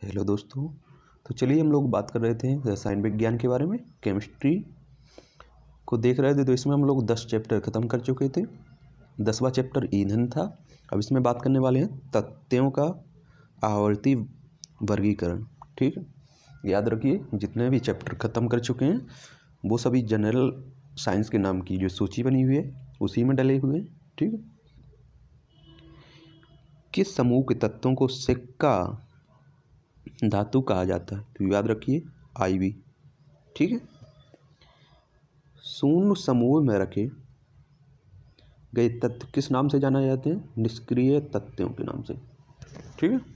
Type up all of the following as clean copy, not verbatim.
Hello दोस्तों। तो चलिए हम लोग बात कर रहे थे रसायन विज्ञान के बारे में, केमिस्ट्री को देख रहे थे। तो इसमें हम लोग 10 चैप्टर ख़त्म कर चुके थे। 10वां चैप्टर ईंधन था। अब इसमें बात करने वाले हैं तत्वों का आवर्ती वर्गीकरण। ठीक है, याद रखिए जितने भी चैप्टर ख़त्म कर चुके हैं वो सभी जनरल साइंस के नाम की जो सूची बनी हुई है उसी में डले हुए हैं। ठीक है, किस समूह के तत्वों को सिक्का धातु कहा जाता है? तो याद रखिए IV। ठीक है, शून्य समूह में रखे गए तत्व किस नाम से जाना जाते हैं? निष्क्रिय तत्वों के नाम से। ठीक है,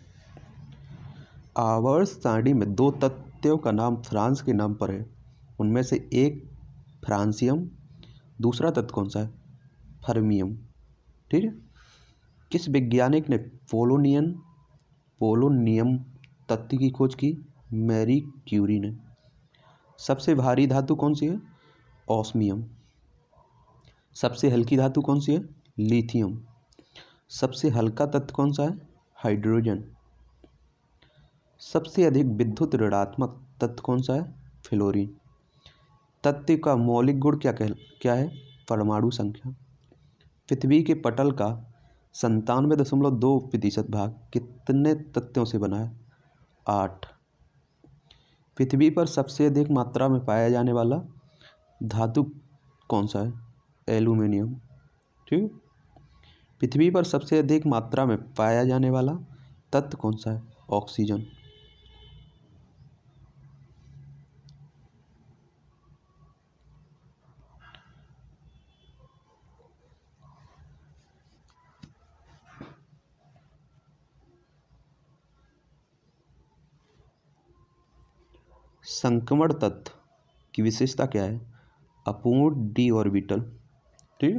आवर्त सारणी में 2 तत्वों का नाम फ्रांस के नाम पर है, उनमें से एक फ्रांसियम, दूसरा तत्व कौन सा है? फर्मियम। ठीक है, किस वैज्ञानिक ने पोलोनियम तत्व की खोज की? मैरी क्यूरी ने। सबसे भारी धातु कौन सी है? ऑस्मियम। सबसे हल्की धातु कौन सी है? लिथियम। सबसे हल्का तत्व कौन सा है? हाइड्रोजन। सबसे अधिक विद्युत ऋणात्मक तत्व कौन सा है? फ्लोरीन। तत्व का मौलिक गुण क्या है? परमाणु संख्या। पृथ्वी के पटल का 97.2% भाग कितने तत्वों से बना है? 8। पृथ्वी पर सबसे अधिक मात्रा में पाया जाने वाला धातु कौन सा है? एल्यूमिनियम। ठीक, पृथ्वी पर सबसे अधिक मात्रा में पाया जाने वाला तत्व कौन सा है? ऑक्सीजन। संक्रमण तत्व की विशेषता क्या है? अपूर्ण डी ऑर्बिटल। ठीक है,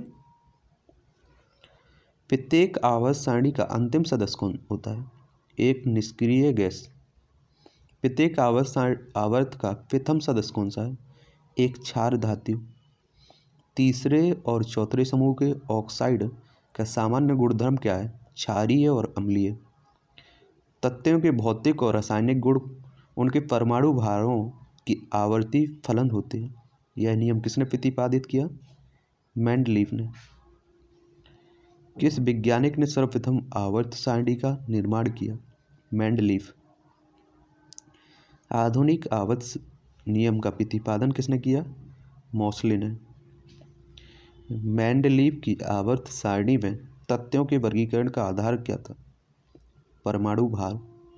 प्रत्येक आवर्त सारणी का अंतिम सदस्य कौन होता है? एक निष्क्रिय गैस। प्रत्येक आवर्त का प्रथम सदस्य कौन सा है? एक क्षार धातु। तीसरे और चौथे समूह के ऑक्साइड का सामान्य गुणधर्म क्या है? क्षारीय और अम्लीय। तत्वों के भौतिक और रासायनिक गुण उनके परमाणु भारों की आवर्ती फलन होते हैं। यह नियम किसने प्रतिपादित किया? मेंडलीफ ने। किस वैज्ञानिक ने सर्वप्रथम आवर्त सारणी का निर्माण किया? मेंडलीफ। आधुनिक आवर्त नियम का प्रतिपादन किसने किया? मोसले ने। मेंडलीफ की आवर्त सारणी में तत्वों के वर्गीकरण का आधार क्या था? परमाणु भार।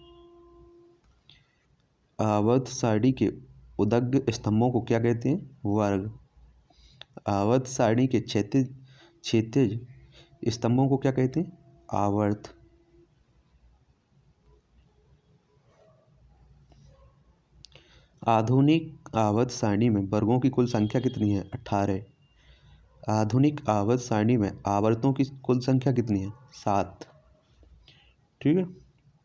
आवर्त सारणी के उदग्ग स्तंभों को क्या कहते हैं? वर्ग। आवर्त सारणी के क्षैतिज स्तंभों को क्या कहते हैं? आवर्त। आधुनिक आवर्त सारणी में वर्गों की कुल संख्या कितनी है? 18। आधुनिक आवर्त सारणी में आवर्तों की कुल संख्या कितनी है? 7। ठीक है,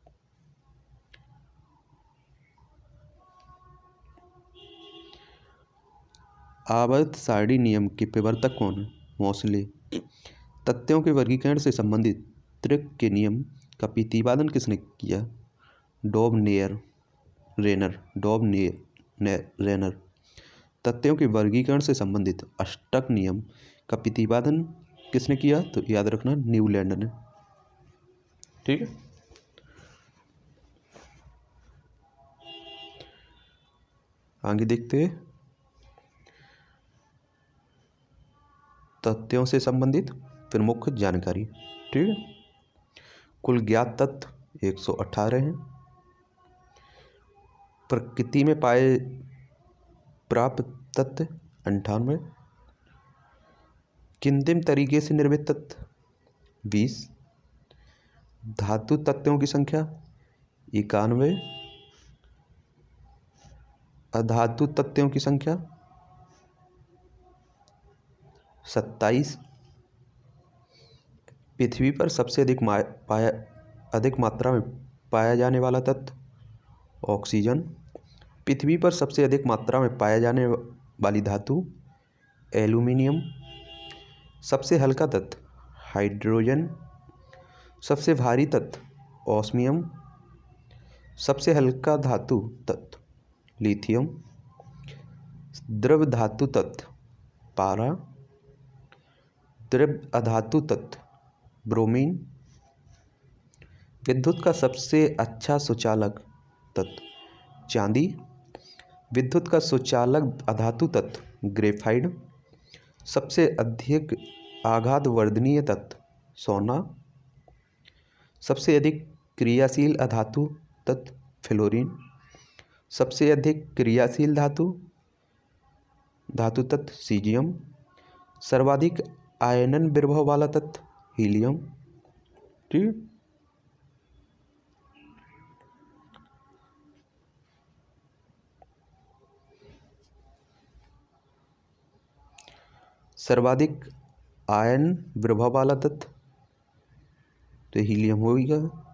आवर्त सारणी नियम के प्रवर्तक कौन है? मोसले। तत्वों के वर्गीकरण से संबंधित त्रिक के नियम का प्रतिपादन किसने किया? रेनर। तत्वों के वर्गीकरण से संबंधित अष्टक नियम का प्रतिपादन किसने किया? तो याद रखना न्यूलैंड ने। ठीक है, आगे देखते हैं तत्वों से संबंधित प्रमुख जानकारी। ठीक है, कुल ज्ञात तत्व 118 हैं। प्रकृति में पाए प्राप्त तत्व 98। कृत्रिम तरीके से निर्मित तत्व 20। धातु तत्वों की संख्या 91। अधातु तत्वों की संख्या 27। पृथ्वी पर सबसे अधिक मात्रा में पाया जाने वाला तत्व ऑक्सीजन। पृथ्वी पर सबसे अधिक मात्रा में पाया जाने वाली धातु एल्यूमिनियम। सबसे हल्का तत्व हाइड्रोजन। सबसे भारी तत्व ऑस्मियम। सबसे हल्का धातु तत्व लिथियम। द्रव धातु तत्व पारा। द्रव अधातु तत्व ब्रोमीन। विद्युत का सबसे अच्छा सुचालक तत्व चांदी। विद्युत का सुचालक अधातु तत्व ग्रेफाइट। सबसे अधिक आघात वर्धनीय तत्व सोना। सबसे अधिक क्रियाशील अधातु तत्व फ्लोरीन। सबसे अधिक क्रियाशील धातु तत्व सीजियम। सर्वाधिक आयनन विभव वाला तत्व हीलियम। ठीक। सर्वाधिक आयन विभव वाला तत्व तो हीलियम हो गया।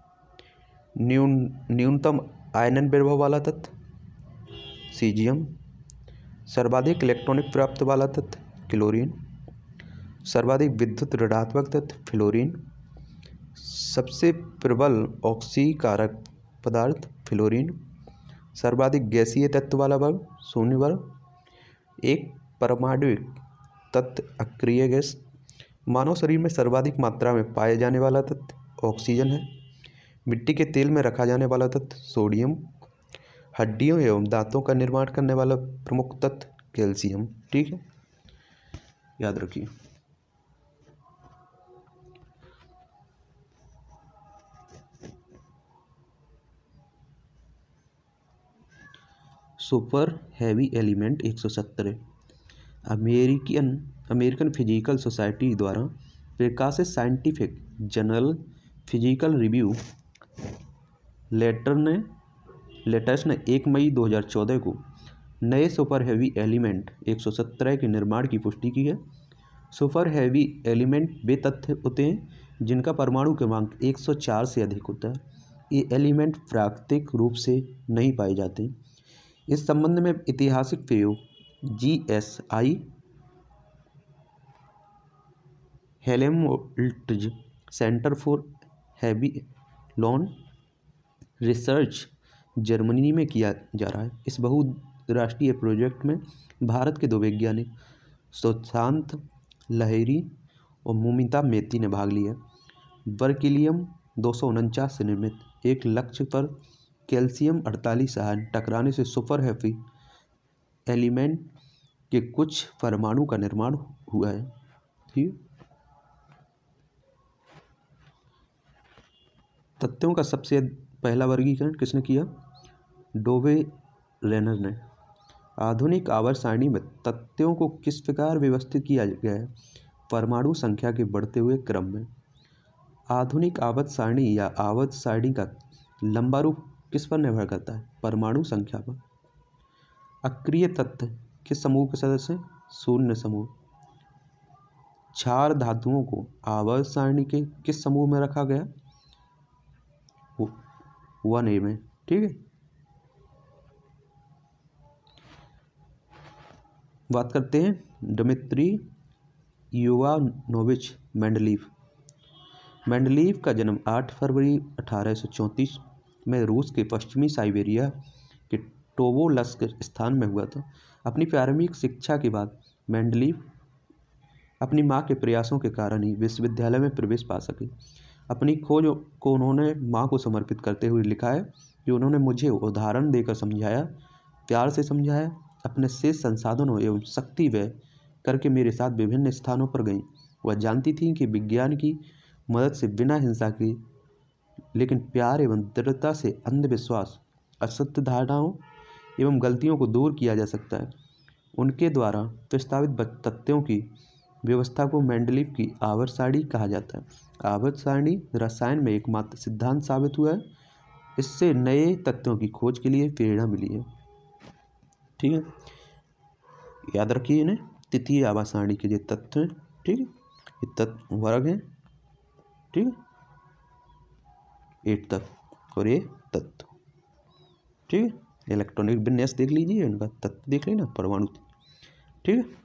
न्यूनतम आयनन विभव वाला तत्व सीजियम। सर्वाधिक इलेक्ट्रॉनिक प्राप्त वाला तत्व क्लोरीन। सर्वाधिक विद्युत ऋणात्मक तत्व फ्लोरीन। सबसे प्रबल ऑक्सीकारक पदार्थ फ्लोरीन। सर्वाधिक गैसीय तत्व वाला वर्ग शून्य वर्ग। एक परमाणुक तत्व अक्रिय गैस। मानव शरीर में सर्वाधिक मात्रा में पाए जाने वाला तत्व ऑक्सीजन है। मिट्टी के तेल में रखा जाने वाला तत्व सोडियम। हड्डियों एवं दांतों का निर्माण करने वाला प्रमुख तत्व कैल्शियम। ठीक है, याद रखिए। Super heavy element 117 American Physical Society द्वारा प्रकाशित scientific journal Physical Review Letters ने 1 मई 2014 को नए सुपर हैवी एलिमेंट 117 के निर्माण की पुष्टि की है। सुपर हैवी एलिमेंट वे तत्व होते हैं जिनका परमाणु क्रमांक 104 से अधिक होता है। ये एलिमेंट प्राकृतिक रूप से नहीं पाए जाते। इस संबंध में ऐतिहासिक प्रयोग GSI हेलेमहोल्ट्ज सेंटर फॉर हैबिलोन रिसर्च जर्मनी में किया जा रहा है। इस बहुराष्ट्रीय प्रोजेक्ट में भारत के 2 वैज्ञानिक सुशांत लहिरी और मोमिता मेती ने भाग लिया। बर्किलियम 249 से निर्मित एक लक्ष्य पर कैल्शियम 48 आयन टकराने से सुपर हैवी एलिमेंट के कुछ परमाणु का निर्माण हुआ है। ठीक। तत्वों का सबसे पहला वर्गीकरण किसने किया? डोवे रेनर ने। आधुनिक आवर्त सारणी में तत्वों को किस प्रकार व्यवस्थित किया गया है? परमाणु संख्या के बढ़ते हुए क्रम में। आधुनिक आवर्त सारणी या आवर्त सारणी का लंबा रूप किस पर निर्भर करता है? परमाणु संख्या पर। अक्रिय तत्व किस समूह के सदस्य हैं? शून्य समूह। क्षार धातुओं को आवर्त सारणी के किस समूह में रखा गया? 1A में। ठीक है, बात करते हैं डिमित्री इवानोविच मेंडलीव। मेंडलीव का जन्म 8 फरवरी 1834 में रूस के पश्चिमी साइबेरिया के टोवोलस्क स्थान में हुआ था। अपनी प्रारंभिक शिक्षा के बाद मेंडलीव अपनी मां के प्रयासों के कारण ही विश्वविद्यालय में प्रवेश पा सके। अपनी खोज को उन्होंने मां को समर्पित करते हुए लिखा है कि उन्होंने मुझे उदाहरण देकर समझाया, प्यार से समझाया, अपने शेष संसाधनों एवं शक्ति व्यय करके मेरे साथ विभिन्न स्थानों पर गईं। वह जानती थीं कि विज्ञान की मदद से बिना हिंसा के लेकिन प्यार एवं दृढ़ता से अंधविश्वास, असत्य धारणाओं एवं गलतियों को दूर किया जा सकता है। उनके द्वारा प्रस्तावित तत्वों की व्यवस्था को मेंडलीव की आवर्त सारणी कहा जाता है। आवर्त सारणी रसायन में एकमात्र सिद्धांत साबित हुआ है। इससे नए तत्वों की खोज के लिए प्रेरणा मिली है। ठीक है, याद रखिए इन्हें। तृतीय आवर्त सारणी के जो तत्व हैं, ठीक है, ये तत्व वर्ग हैं। ठीक है, 8 तत्व और ये तत्व। ठीक है, इलेक्ट्रॉनिक विन्यास देख लीजिए, इनका तत्व देख लेना, परमाणु। ठीक है,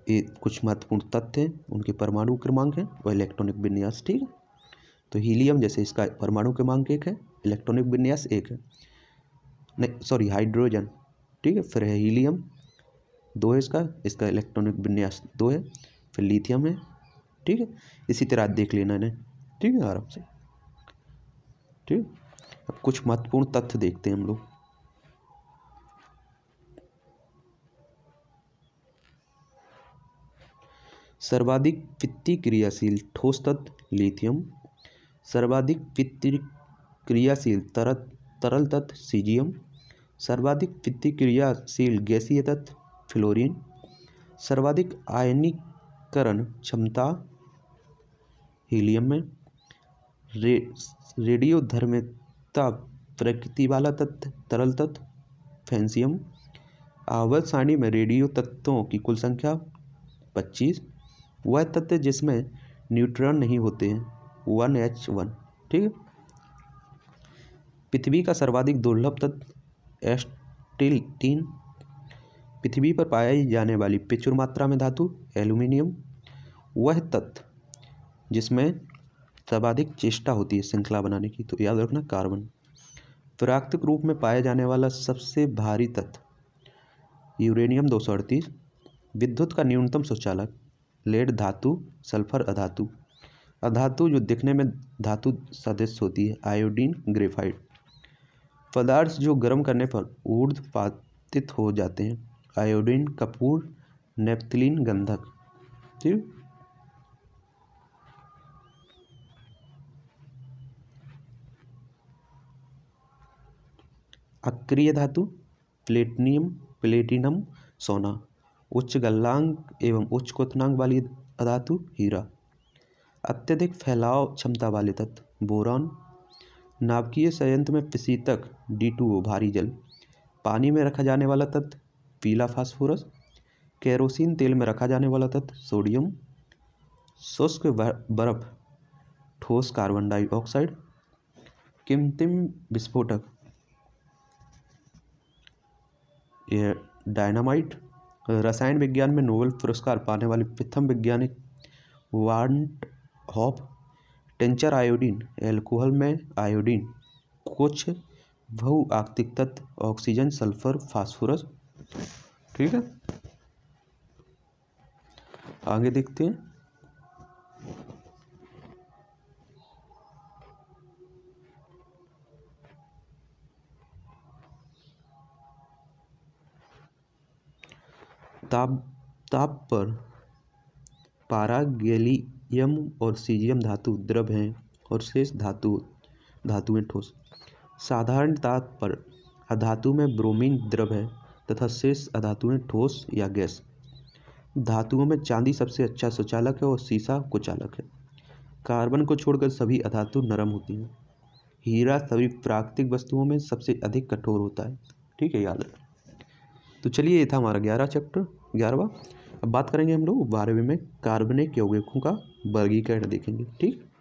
ये कुछ महत्वपूर्ण तथ्य हैं, उनके परमाणु क्रमांक हैं और इलेक्ट्रॉनिक विन्यास। ठीक है, तो हीलियम जैसे इसका परमाणु क्रमांक 1 है, इलेक्ट्रॉनिक विन्यास 1 है, नहीं सॉरी हाइड्रोजन। ठीक है, फिर है हीलियम 2 है इसका इलेक्ट्रॉनिक विन्यास 2 है, फिर लिथियम है। ठीक है, इसी तरह देख लेना इन्हें। ठीक है, आराम से। ठीक, अब कुछ महत्वपूर्ण तथ्य देखते हैं हम लोग। सर्वाधिक वित्तीय क्रियाशील ठोस तत्व लिथियम, सर्वाधिक वित्तीय क्रियाशील तरल तत्व सीजियम, सर्वाधिक वित्तीय क्रियाशील गैसीय तत्व फ्लोरीन, सर्वाधिक आयनीकरण क्षमता हीलियम में, रेडियोधर्मिता प्रकृति वाला तत्व तरल तत्व फ्रांसियम, आवर्त सारणी में रेडियो तत्वों की कुल संख्या 25, वह तत्व जिसमें न्यूट्रॉन नहीं होते हैं 1H1। ठीक है, पृथ्वी का सर्वाधिक दुर्लभ तत्व एस्टिल्टीन, पृथ्वी पर पाई जाने वाली प्रचुर मात्रा में धातु एल्यूमिनियम, वह तत्व जिसमें सर्वाधिक चेष्टा होती है श्रृंखला बनाने की, तो याद रखना कार्बन, प्राकृतिक रूप में पाया जाने वाला सबसे भारी तत्व यूरेनियम 238, विद्युत का न्यूनतम सुचालक लेड धातु सल्फर अधातु, अधातु जो दिखने में धातु सदृश होती है आयोडीन ग्रेफाइट, पदार्थ जो गर्म करने पर ऊर्ध्वपातित हो जाते हैं आयोडीन कपूर नेप्थलीन गंधक। ठीक, अक्रिय धातु प्लेटिनम सोना, उच्च गलनांक एवं उच्च क्वथनांक वाली धातु हीरा, अत्यधिक फैलाव क्षमता वाले तत्व बोरॉन, नाभिकीय संयंत्र में प्रशीतक D2O भारी जल, पानी में रखा जाने वाला तत्व पीला फास्फोरस, केरोसिन तेल में रखा जाने वाला तत्व सोडियम, शुष्क बर्फ ठोस कार्बन डाइऑक्साइड, कृत्रिम विस्फोटक यह डायनामाइट, रसायन विज्ञान में नोबेल पुरस्कार पाने वाले प्रथम वैज्ञानिक वार्ट हॉप, टेंचर आयोडीन एल्कोहल में आयोडीन, कुछ बहुआक्तिक तत्व ऑक्सीजन सल्फर फास्फोरस। ठीक है, आगे देखते हैं। ताप पर पारा गैलियम और सीजियम धातु द्रव हैं और शेष धातुएं ठोस। साधारण ताप पर अधातु में ब्रोमीन द्रव है तथा शेष अधातुएं ठोस या गैस। धातुओं में चांदी सबसे अच्छा सुचालक है और सीसा कुचालक है। कार्बन को छोड़कर सभी अधातु नरम होती हैं। हीरा सभी प्राकृतिक वस्तुओं में सबसे अधिक कठोर होता है। ठीक है, याद रखें। तो चलिए, ये था हमारा 11वां। अब बात करेंगे हम लोग 12वें में कार्बनिक यौगिकों का वर्गीकरण देखेंगे। ठीक।